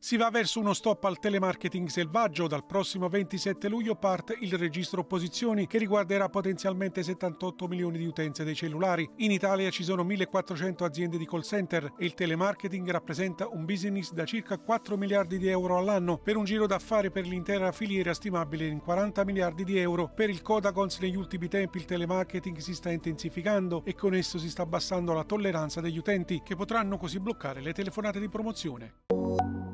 Si va verso uno stop al telemarketing selvaggio. Dal prossimo 27 luglio parte il registro posizioni che riguarderà potenzialmente 78 milioni di utenze dei cellulari. In Italia ci sono 1400 aziende di call center e il telemarketing rappresenta un business da circa 4 miliardi di euro all'anno, per un giro d'affari per l'intera filiera stimabile in 40 miliardi di euro. Per il Codacons negli ultimi tempi il telemarketing si sta intensificando e con esso si sta abbassando la tolleranza degli utenti, che potranno così bloccare le telefonate di promozione.